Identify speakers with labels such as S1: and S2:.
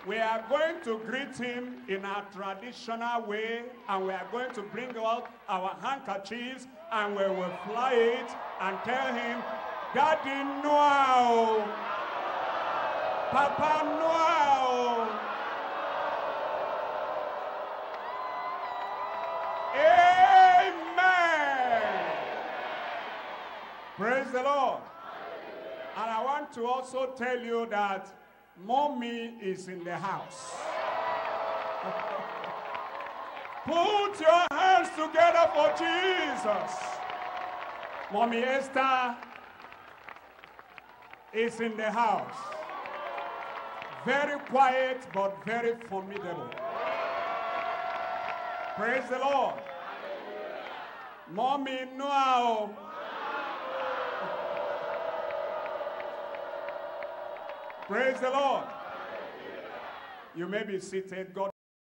S1: We are going to greet him in our traditional way, and we are going to bring out our handkerchiefs, and we will fly it and tell him, Daddy Noah, Papa Noah. Amen. Praise the Lord. And I want to also tell you that Mommy is in the house. Put your hands together for Jesus. Mommy Esther is in the house. Very quiet, but very formidable. Praise the Lord. Mommy Noah. Praise the Lord. You may be seated. God